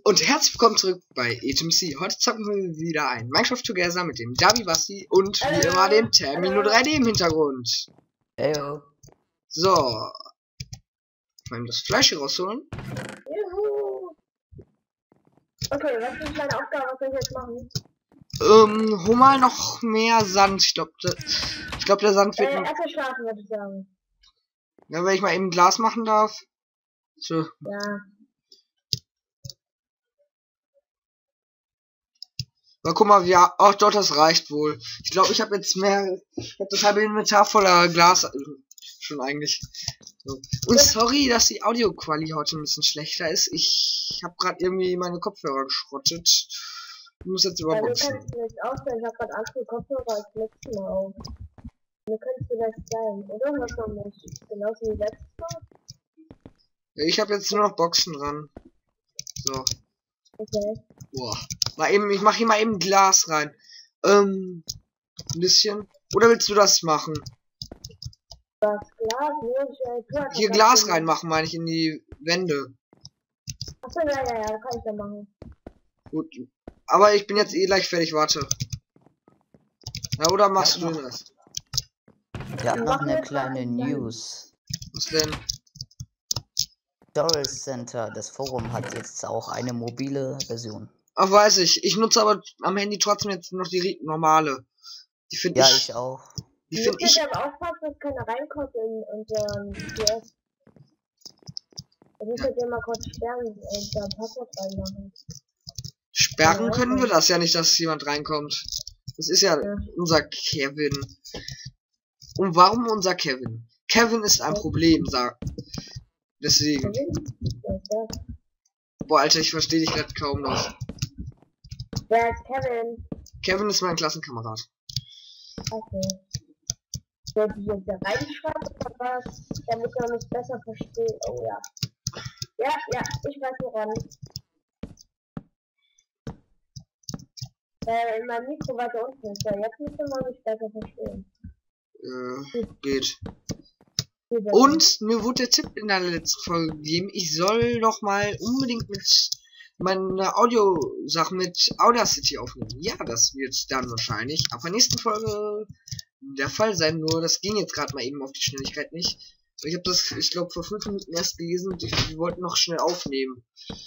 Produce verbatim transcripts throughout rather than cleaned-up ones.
Und herzlich willkommen zurück bei E T M C. Heute zocken wir wieder ein Minecraft Together mit dem Davi Basti und wie Hallo. immer dem Termino Hallo. drei D im Hintergrund. Heyo. So. Mal das Fleisch hier rausholen. Juhu. Okay, was ist meine Aufgabe? Was soll ich jetzt machen? Ähm, hol mal noch mehr Sand. Ich glaube, ich glaub, der Sand wird... Äh, erstmal schlafen, würde ich sagen. Ja, wenn ich mal eben Glas machen darf. So. Ja. Na, guck mal, ja, ach doch, das reicht wohl. Ich glaube, ich habe jetzt mehr, ich habe das halbe Inventar voller Glas äh, schon eigentlich. So. Und sorry, dass die Audioqualität heute ein bisschen schlechter ist. Ich habe gerade irgendwie meine Kopfhörer geschrottet. Ich muss jetzt Ja, du überboxen. kannst mir nicht auswählen. Ich habe gerade andere Kopfhörer als letztes Mal auf. Du kannst vielleicht sein, oder? Hörst du mich? Genauso wie letztes Mal? Ja, ich habe jetzt nur noch Boxen dran. So. Okay. Boah. Mal eben, ich mache hier mal eben Glas rein. Ähm, ein bisschen. Oder willst du das machen? Das Glas, nee, ich, äh, tu einfach Hier ganz Glas viel. reinmachen, meine ich, in die Wände. Achso, ja, ja, ja, kann ich ja machen. Gut. Aber ich bin jetzt eh gleich fertig, warte. Na, oder machst Ja, du noch. das? Ja, Wir noch machen eine jetzt kleine mal zusammen. News. Was denn? Doral Center, das Forum hat jetzt auch eine mobile Version. Ach, weiß ich. Ich nutze aber am Handy trotzdem jetzt noch die normale. Die finde Ja, ich, ich auch. die Du finde musst ich, jetzt aber aufpassen, dass keiner reinkommt in unseren P S. Du musst jetzt immer kurz sperren und da Passwort reinmachen. sperren können wir das ja nicht, dass jemand reinkommt. Das ist ja Ja. unser Kevin. Und warum unser Kevin? Kevin ist ein Problem, sag. Deswegen. Wer ist das? Boah, Alter, ich verstehe dich gerade kaum noch. Wer ist Kevin? Kevin ist mein Klassenkamerad. Okay. Soll ich jetzt da reinschreiben oder was? Damit man mich besser versteht. Oh ja. Ja, ja, ich weiß woran. Äh, mein Mikro weiter unten ist. Ja, jetzt müsste man mich besser verstehen. Äh, geht. Viel besser. Und mir wurde der Tipp in der letzten Folge gegeben, ich soll doch mal unbedingt mit meine Audio-Sachen mit Audacity aufnehmen. Ja, das wird dann wahrscheinlich ab der nächsten Folge der Fall sein, nur das ging jetzt gerade mal eben auf die Schnelligkeit nicht. Ich habe das, ich glaube, vor fünf Minuten erst gelesen und ich, wir wollten noch schnell aufnehmen.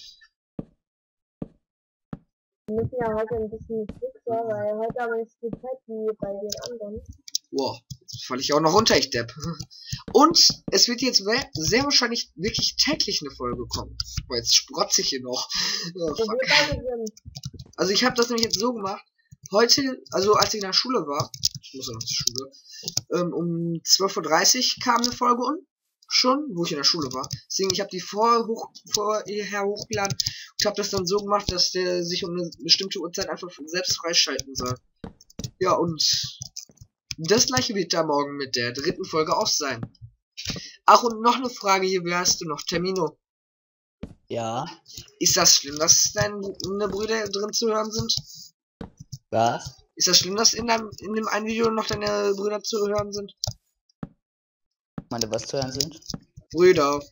Wir müssen ja heute ein bisschen fixer, weil heute haben wir nicht die Zeit wie bei den anderen. Wow, jetzt falle ich auch noch runter, ich Depp. Und es wird jetzt sehr wahrscheinlich wirklich täglich eine Folge kommen. Boah, jetzt sprotze ich hier noch. Oh, Wo fuck. wir beide sind. Also ich habe das nämlich jetzt so gemacht. Heute, also als ich in der Schule war, ich muss ja noch zur Schule, ähm, um zwölf Uhr dreißig kam eine Folge und schon, wo ich in der Schule war. Deswegen, ich habe die vor hoch, vorher hochgeladen und habe das dann so gemacht, dass der sich um eine bestimmte Uhrzeit einfach selbst freischalten soll. Ja, und das gleiche wird da morgen mit der dritten Folge auch sein. Ach, und noch eine Frage hier, wie heißt du noch? Termino. Ja. Ist das schlimm, dass deine Brüder drin zu hören sind? Was? Ist das schlimm, dass in, deinem, in dem einen Video noch deine Brüder zu hören sind? Meine, was zu hören sind? Brüder.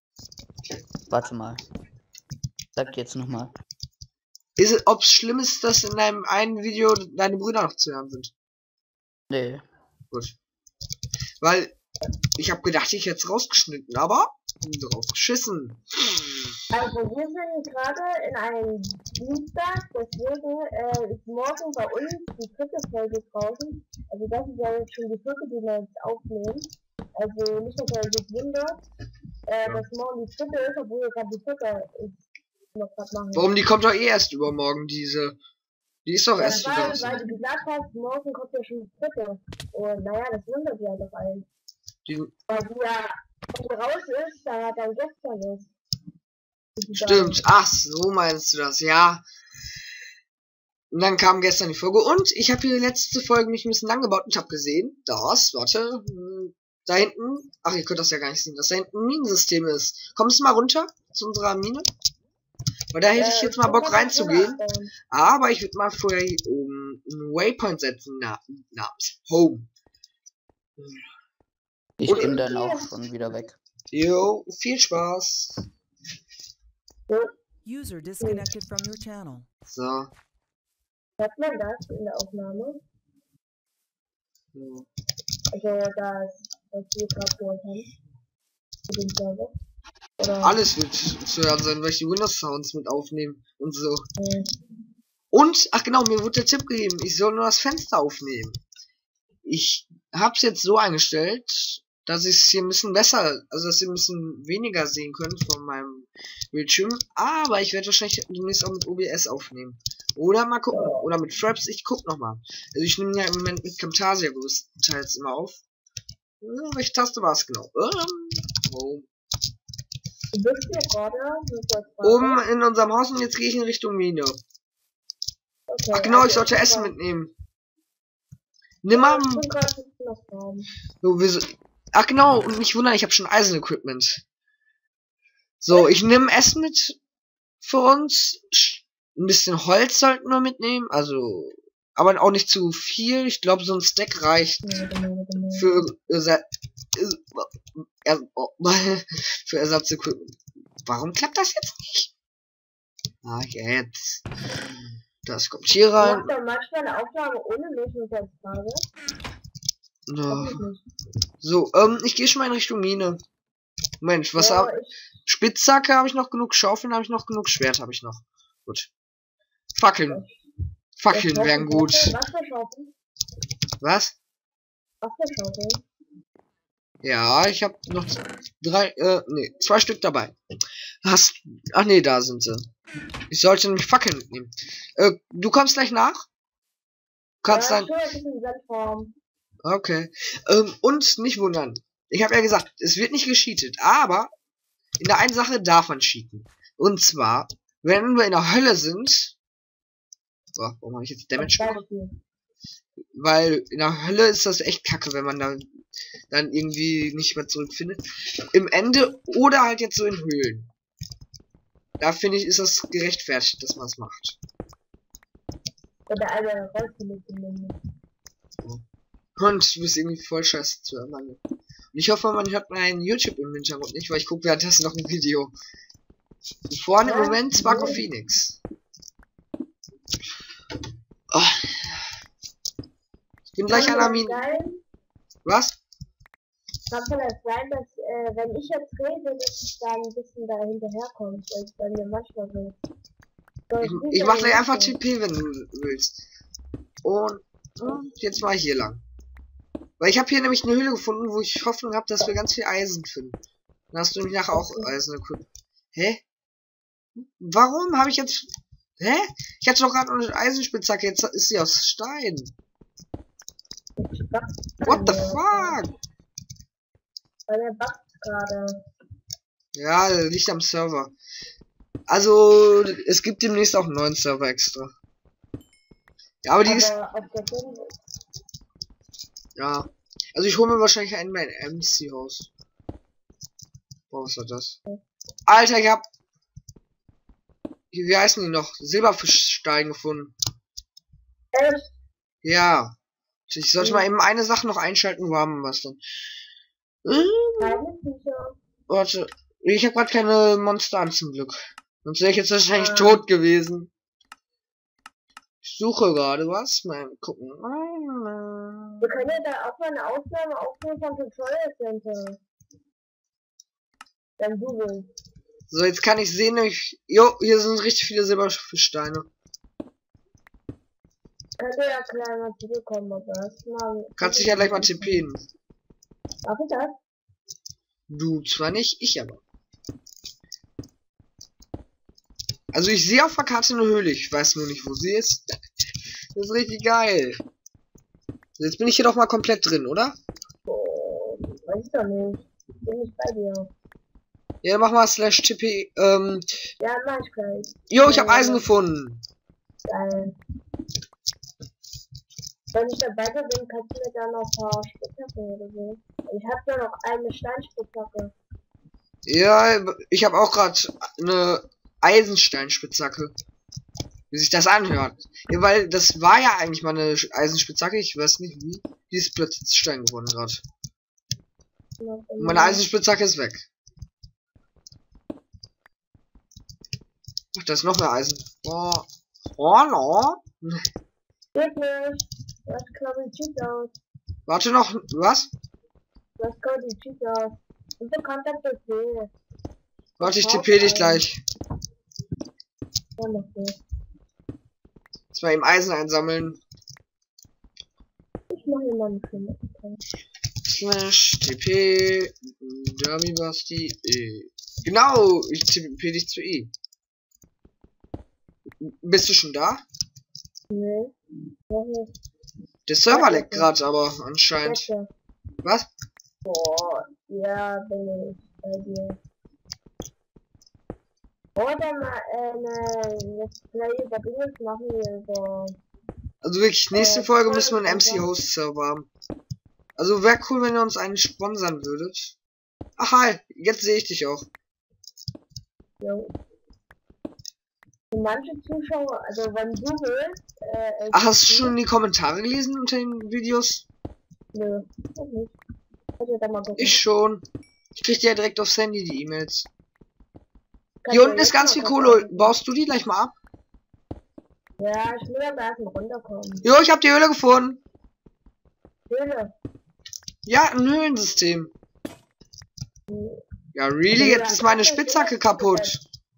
Warte mal. Sag jetzt nochmal. Ist es, ob's schlimm ist, dass in deinem einen Video deine Brüder noch zu hören sind? Nee. Gut. Weil, ich habe gedacht, ich hätte es rausgeschnitten, aber drauf geschissen. Also wir sind gerade in einem Dienstag, deswegen äh, ist morgen bei uns die vierte Folge draußen. Also das ist ja jetzt schon die vierte, die wir jetzt aufnehmen. Also nicht, dass ihr euch wundert, äh, Ja. dass morgen die vierte ist, obwohl wir gerade die vierte ist, noch grad machen. Warum? Die kommt doch eh erst übermorgen, diese. Die ist doch Ja, erst weil, draußen. weil du gesagt hast, morgen kommt ja schon die vierte. Und naja, das wundert ja doch allen. Die, Weil die ja wenn die raus ist, da dann gestern ist. stimmt. Ach, so meinst du das, ja. Und dann kam gestern die Folge und ich habe hier die letzte Folge mich ein bisschen lang gebaut und ich habe gesehen, dass, warte, da hinten, ach, ihr könnt das ja gar nicht sehen, dass da hinten ein Minensystem ist. Kommst du mal runter zu unserer Mine? Weil da hätte ich jetzt mal Bock reinzugehen. Aber ich würde mal vorher hier oben einen Waypoint setzen, na, namens Home. Ich Und- bin dann auch schon wieder weg. Jo, viel Spaß. Ja. User disconnected from your channel. So. Hört man das in der Aufnahme? Ja. Also das, was wir gerade gehört haben. Für den Server. Oder? Alles wird zu hören sein, weil ich die Windows-Sounds mit aufnehmen und so. Nee. Und, ach genau, mir wurde der Tipp gegeben, ich soll nur das Fenster aufnehmen. Ich hab's jetzt so eingestellt, dass ich es hier ein bisschen besser, also dass ihr ein bisschen weniger sehen könnt von meinem Bildschirm. Aber ich werde wahrscheinlich demnächst auch mit O B S aufnehmen. Oder mal gucken, oder mit Fraps, ich guck nochmal. Also ich nehme ja im Moment mit Camtasia größtenteils immer auf. Ja, welche Taste war es genau? Ähm, oh. Du bist hier gerade mit der Frage. Oben in unserem Haus und jetzt gehe ich in Richtung Mine. Okay, Ach genau, ich also sollte ich Essen war- mitnehmen. Nimm mal. Ich bin gerade ein bisschen auf Raum. So, wir so- Ach genau, und nicht wundern, ich habe schon Eisen-Equipment. So, ich nehme Essen mit für uns. Sch- Ein bisschen Holz sollten wir mitnehmen, also, aber auch nicht zu viel. Ich glaube, so ein Stack reicht Nee, genau, genau. für Ersa- Er- oh, für Ersatzequipment. Warum klappt das jetzt nicht? Ah, jetzt. Das kommt hier Du rein. machst doch manchmal eine Aufnahme ohne mich mit der Frage. No. Weiß ich nicht. So, ähm, ich gehe schon mal in Richtung Mine. Mensch, was Ja, hab, ich, Spitzhacke habe ich noch genug, Schaufeln habe ich noch genug, Schwert habe ich noch. Gut. Fackeln. Fackeln ich wären gut. Was für Schaufeln? Was? Was für Schaufeln? Ja, ich habe noch drei, äh, nee, zwei Stück dabei. Hast, ach nee, da sind sie. Ich sollte nämlich Fackeln mitnehmen. Äh, du kommst gleich nach? Kannst Ja, dann, schon ein bisschen Sandform. okay. Ähm, und nicht wundern. Ich habe ja gesagt, es wird nicht gecheatet, aber in der einen Sache darf man cheaten. Und zwar, wenn wir in der Hölle sind. So, warum habe ich jetzt Damage bekommen? Beispiel. Weil in der Hölle ist das echt kacke, wenn man da dann irgendwie nicht mehr zurückfindet. Im Ende oder halt jetzt so in Höhlen. Da finde ich, ist das gerechtfertigt, dass man es macht. Oder eine rausgelegt zumindest. Und du bist irgendwie voll scheiße zu hören. Und ich hoffe, man hört mein YouTube im Hintergrund nicht, weil ich gucke währenddessen noch ein Video. Vorne im Ja, Moment Sparko ja. Phoenix. Oh. Ich bin gleich an der Mine. Sein, Was? kann vielleicht sein, dass, äh, wenn ich jetzt rede, dass ich da ein bisschen da hinterherkomme, weil es bei mir manchmal so. so Ich, ist ich ja mach gleich nicht einfach so. T P, wenn du willst. Und, und jetzt mal hier lang. Weil ich habe hier nämlich eine Höhle gefunden, wo ich Hoffnung habe, dass wir ganz viel Eisen finden. Dann hast du nämlich nachher auch Eisen equipped. Hä? Warum habe ich jetzt... Hä? Ich hatte doch gerade eine Eisenspitzhacke, jetzt ist sie aus Stein. What the fuck? Weil der backt gerade. Ja, liegt am Server. Also, es gibt demnächst auch einen neuen Server extra. Ja, aber die ist... Aber auf der Film. Ja. Also ich hole mir wahrscheinlich einen mein M C raus. Boah, was war das? Alter, ich hab... Wie heißen die noch? Silberfischstein gefunden. Echt? Ja. Ich sollte mal eben eine Sache noch einschalten, wo haben wir was dann? Hm, Keine Bücher. warte. Ich habe gerade keine Monster an zum Glück. Sonst wäre ich jetzt wahrscheinlich Ah. tot gewesen. Ich suche gerade was. Mal gucken. Wir können ja da auch mal eine Aufnahme aufnehmen vom Tutorial Center. Wenn du willst. So, jetzt kann ich sehen, nämlich... Jo, hier sind richtig viele Silberfischsteine. Könnt ihr ja gleich mal zurückkommen, aber erstmal. Kannst dich ja gleich mal tippen. Darf ich das? Du zwar nicht, ich aber. Also ich sehe auf der Karte eine Höhle, ich weiß nur nicht, wo sie ist. Das ist richtig geil. Jetzt bin ich hier doch mal komplett drin, oder? Oh, weiß ich doch nicht. Ich bin nicht bei dir. Ja, mach mal slash tp. Ähm, Ja, mach ich gleich. jo, ich habe Eisen gefunden. Geil. Wenn ich dabei bin, kannst du mir da noch ein paar Spitzhacken oder so. Ich hab ja noch eine Steinspitzhacke. Ja, ich habe auch gerade eine Eisensteinspitzhacke. Wie sich das anhört. Ja, weil das war ja eigentlich mal eine Eisenspitzhacke, ich weiß nicht wie. Die ist plötzlich Stein geworden gerade. Meine Eisenspitzhacke ist weg. Ach, da ist noch mehr Eisen. Oh, oh no. Geht nicht. Du hast, glaube ich, Cheat aus. Warte noch, was? Du hast, glaube ich, Cheat aus. Unbekannter P C. Warte, ich tippe dich gleich. Ja, noch nicht. Jetzt mal eben Eisen einsammeln. Ich mache hier mal einen Film. Slash T P Dummy Basti E. Genau, ich tippe dich zu E. Bist du schon da? Nee. Ja, hier. Der Server leckt gerade, aber anscheinend. Bitte. Was? Boah, ja, bin ich bei dir. Oder mal äh, eine Let's Play über Dinge machen hier so. Also wirklich, nächste Äh, Folge müssen wir einen ja. M C Host Server haben. Also wäre cool, wenn ihr uns einen sponsern würdet. Ach hi, jetzt sehe ich dich auch. Jo. Und manche Zuschauer, also wenn du willst, äh, Ach, hast du schon die Kommentare gelesen unter den Videos? Nö, auch nicht. Könnt ihr da mal gucken. Ich schon. Ich krieg die ja direkt aufs Handy, die E-Mails. Könnt Hier ihr unten ist jetzt ganz mal viel gucken. Kohle. Baust du die gleich mal ab? Ja, ich will aber erstmal runterkommen. Jo, ich hab die Höhle gefunden. Höhle. Ja, ein Höhlensystem. Ja, really? Jetzt ist meine Spitzhacke kaputt.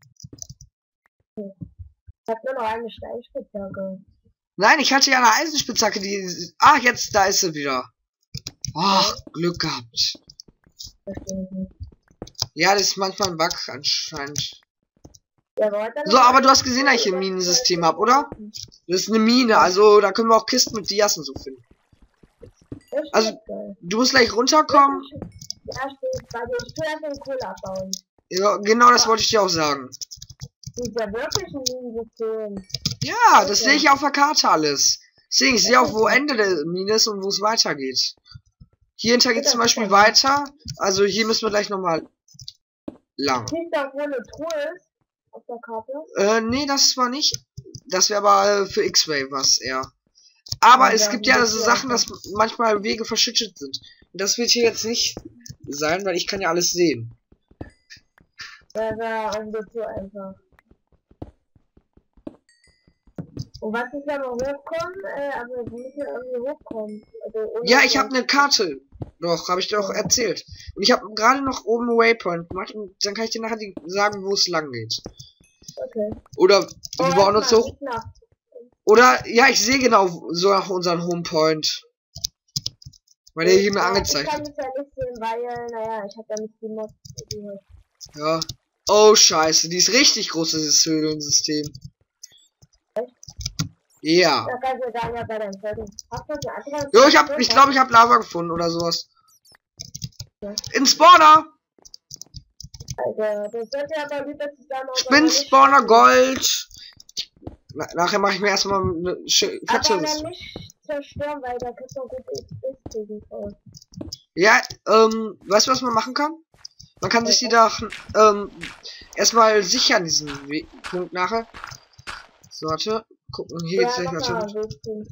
Ich hab nur noch eine Steinspitzhacke. Nein, ich hatte ja eine Eisenspitzhacke, die... Ach, jetzt, da ist sie wieder. Ach, Glück gehabt. Verstehe ich nicht. Ja, das ist manchmal ein Bug anscheinend. Ja, warte So, aber du hast gesehen, dass ich ein Minensystem habe, oder? Das ist eine Mine, also da können wir auch Kisten mit Dias und so finden. Also, du musst gleich runterkommen. Ja, steht bei dir. Ich will erst den Kohle abbauen. Ja, genau das wollte ich dir auch sagen. Das ist ja wirklich ein Minensystem. Ja, das sehe ich auf der Karte alles. Deswegen, ich sehe auch, wo Ende der Mine ist und wo es weitergeht. Hier hinter geht zum Beispiel weiter. Also hier müssen wir gleich nochmal lang. Siehst du auch, wo eine Truhe ist? Auf der Karte? Äh, nee, das war nicht. Das wäre aber äh, für X-Ray was eher. Aber Ja, es ja, gibt ja das so ist Sachen, ja dass manchmal Wege verschüttet sind. Und das wird hier jetzt nicht sein, weil ich kann ja alles sehen. Ja, da irgendwie so einfach. Und was ist, wenn wir hochkommen? Äh, also wir müssen irgendwie hochkommen. Also ohne Ja, ich habe eine Karte. Doch, habe ich dir doch erzählt. Und ich habe gerade noch oben einen Waypoint gemacht und dann kann ich dir nachher die sagen, wo es lang geht. Okay. Oder wir Oh, bauen uns erstmal hoch. nicht nach. Oder, ja, ich sehe genau so nach unseren Homepoint. Weil der hier mir Ja, angezeigt ich kann hat. es ja nicht sehen, weil, naja, ich habe ja nicht die Mods. Die Ja. Oh, scheiße. Die ist richtig groß, dieses Höhlensystem. Ja. da kannst du sagen, ja, bei deinem Folgen. Hast du eine andere? Jo, ich hab, ich glaube, ich habe Lava gefunden oder sowas. In Spawner! Also, das sollte aber lieber zusammen. Spin Spawner Gold. Na, nachher mache ich mir erstmal eine fette Aber Rüstung. dann nicht zerstören, weil da kriegt man gut X P kriegen. Ja, ähm, weißt du, was man machen kann? Man kann sich die doch ähm, erstmal sichern, diesen We Punkt nachher. So, warte. Gucken, hier geht's gleich weiter.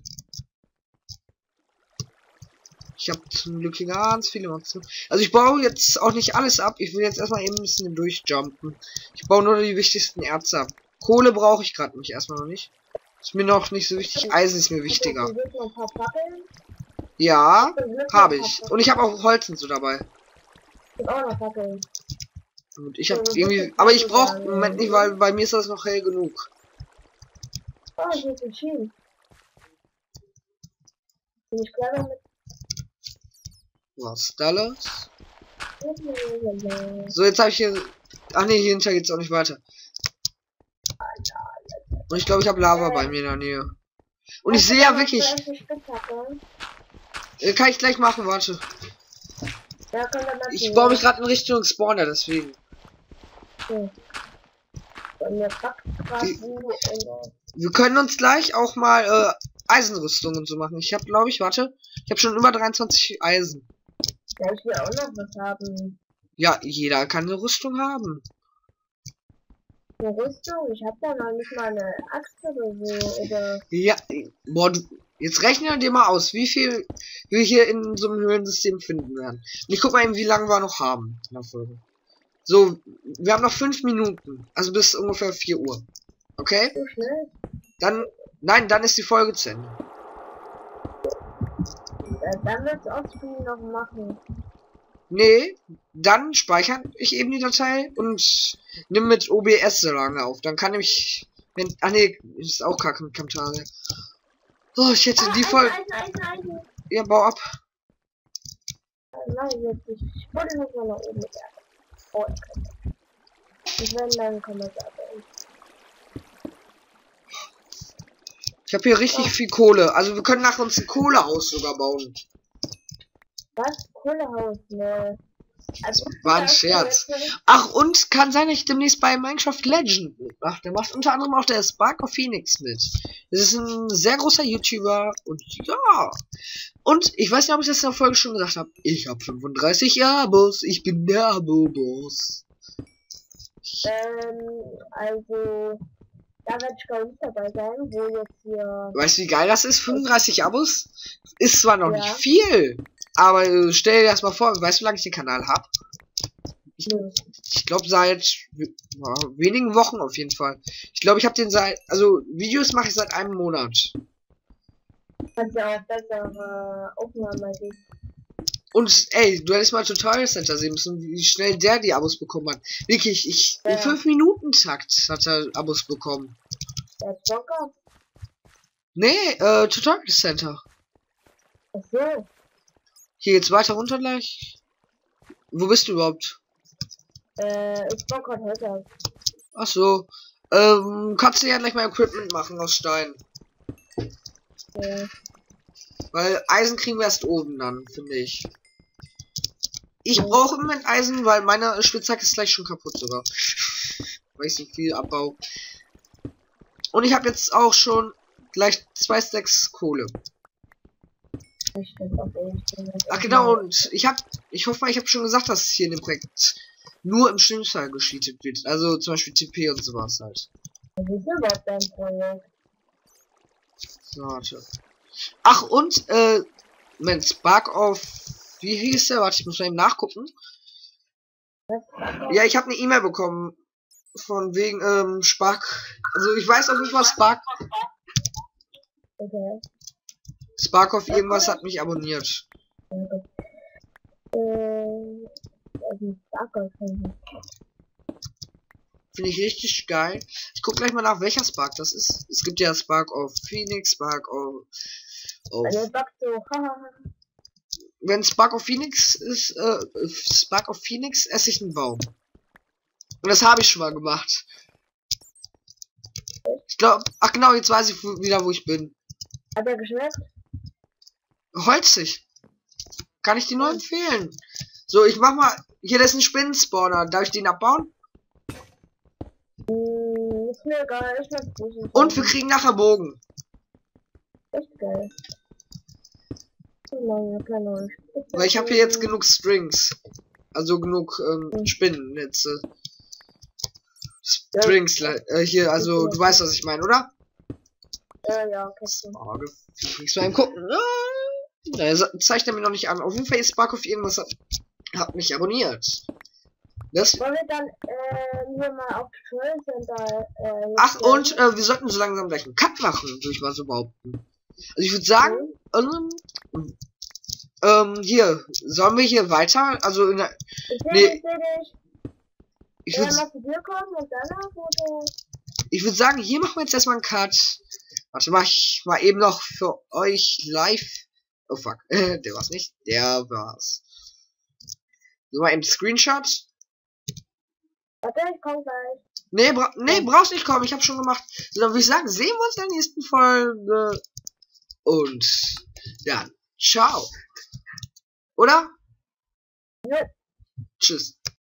Ich habe zum Glück hier ganz viele Monster. Also ich baue jetzt auch nicht alles ab. Ich will jetzt erstmal eben ein bisschen durchjumpen. Ich baue nur die wichtigsten Erze ab. Kohle brauche ich gerade nicht, erstmal noch nicht. Ist mir noch nicht so wichtig. Eisen ist mir wichtiger. Ja, habe ich. Und ich habe auch Holz und so dabei. Und ich habe irgendwie, aber ich brauche im Moment nicht, weil bei mir ist das noch hell genug. Oh, ich muss entschieden. Bin ich clever mit. Was Dallas? So, jetzt habe ich hier. Ach nee, hier hinter geht's auch nicht weiter. Und ich glaube, ich habe Lava bei mir in der Nähe. Und ich sehe ja wirklich. Äh, kann ich gleich machen, warte. Ja, kann man machen, Ich baue mich ja. gerade in Richtung Spawner, deswegen. Okay. Bei mir packt grad Die- wo, äh, Wir können uns gleich auch mal äh, Eisenrüstung und so machen. Ich habe, glaube ich, warte. Ich habe schon über dreiundzwanzig Eisen. Ja, ich will auch noch was haben. Ja, jeder kann eine Rüstung haben. Eine Rüstung? Ich hab da noch nicht mal eine Axt oder so. Oder. Ja, boah, du, jetzt rechne dir mal aus, wie viel wir hier in so einem Höhlensystem finden werden. Und ich guck mal eben, wie lange wir noch haben in der Folge. So, wir haben noch fünf Minuten. Also bis ungefähr vier Uhr. Okay? So schnell. Dann, nein, dann ist die Folge zu Ende. Äh, dann wird's Offscreen noch machen. Nee, dann speichere ich eben die Datei und nimm mit O B S so lange auf. Dann kann ich, wenn, ah nee, ist auch kacke mit Camtasia. Oh, ich hätte Ah, die Eisen, Folge, Eisen, Eisen, Eisen. ja, bau ab. Äh, Nein, jetzt nicht. Ich wollte noch mal nach oben mit der. Oh, okay. Und wenn, dann kann man es abbauen. Ich habe hier richtig viel Kohle. Also wir können nach uns ein Kohlehaus sogar bauen. Was? Kohlehaus? Ne. Also, War ein das ist Scherz. jetzt- Ach, und kann sein, dass ich demnächst bei Minecraft Legend mitmache. Der macht unter anderem auch der Spark of Phoenix mit. Das ist ein sehr großer YouTuber und ja. Und ich weiß nicht, ob ich das in der Folge schon gesagt habe. Ich habe fünfunddreißig Abos. Ich bin der Abo-Boss. Ähm, also, da werde ich gar nicht dabei sein, wo jetzt hier. Weißt du, wie geil das ist? fünfunddreißig Abos? Ist zwar noch Ja. nicht viel, aber äh, stell dir das mal vor, weißt du, wie lange ich den Kanal habe? Nö. Ich glaube seit ja, wenigen Wochen auf jeden Fall. Ich glaube, ich habe den seit, also Videos mache ich seit einem Monat. Kannst ja auch bessere Aufnahmen als ich. Und ey, du hättest mal Tutorial Center sehen müssen, wie schnell der die Abos bekommen hat. Wirklich, ich Ja. in fünf Minuten Takt hat er Abos bekommen. Der hat Bock gehabt. Nee, äh, Tutorial Center. Ach so. Hier geht's weiter runter gleich. Wo bist du überhaupt? Äh, ich Bock hat heute. Ach so. Ähm, kannst du ja gleich mal Equipment machen aus Stein. Äh, Weil Eisen kriegen wir erst oben dann, finde ich. Ich brauche im Moment Eisen, weil meine Spitzhacke ist gleich schon kaputt sogar. Weil ich so viel abbau. Und ich habe jetzt auch schon gleich zwei Stacks Kohle. ich stimmt auch echt. Ach genau, und ich habe, ich hoffe mal, ich habe schon gesagt, dass hier in dem Projekt nur im schlimmsten Fall gescheatet wird. Also zum Beispiel T P und sowas halt. Wie ist überhaupt dein Projekt? So, warte. Ach und, äh, Moment, Spark of, wie hieß der? Warte, ich muss mal eben nachgucken. Ja, ich habe eine E-Mail bekommen von wegen ähm, Spark. Also ich weiß auf jeden Fall, Spark, Okay. Spark of irgendwas hat mich abonniert. Äh, also Spark finden. Finde ich richtig geil. Ich guck gleich mal nach, welcher Spark das ist. Es gibt ja Spark of Phoenix, Spark of, of Also backst du, haha. wenn Spark of Phoenix ist, äh, Spark of Phoenix esse ich einen Baum. Und das habe ich schon mal gemacht. Ich glaube, ach genau, jetzt weiß ich wo, wieder, wo ich bin. Hat er geschmeckt? Holzig. Kann ich dir nur empfehlen. So, ich mach mal, hier, das ist ein Spinnenspawner. Darf ich den abbauen? Hm, ist mir egal, ich mach's nicht. Und wir kriegen nachher Bogen. Echt geil. So lange, keine Ahnung. Weil ich habe hier jetzt genug Strings. Also genug ähm, Spinnennetze. Strings, le- äh, hier, also du weißt, was ich meine, oder? Ja, ja, okay. Oh, du kriegst mal einen gucken. Ah, da sa- zeigt er mir noch nicht an. Auf jeden Fall ist Spark auf irgendwas hat, hat mich abonniert. Das, Wollen wir dann äh, hier mal auf Tutorial Center äh, ach, gehen? und äh, wir sollten so langsam gleich einen Cut machen, würde ich mal so behaupten. Also ich würde sagen, ähm, ähm, hier, sollen wir hier weiter? Also in der, Ich seh nee. dich, ich seh dich. ich Ja, würde mal zu dir kommen und danach oder? ich würd sagen, hier machen wir jetzt erstmal einen Cut. Warte, mach ich mal eben noch für euch live. Oh fuck, der war's nicht. Der war's. So, mal eben Screenshot. Warte, ich komm gleich. Nee, bra nee, brauchst nicht kommen, ich habe schon gemacht. So, dann würde ich sagen, sehen wir uns in der nächsten Folge. Und dann, ciao. Oder? Ja. Tschüss.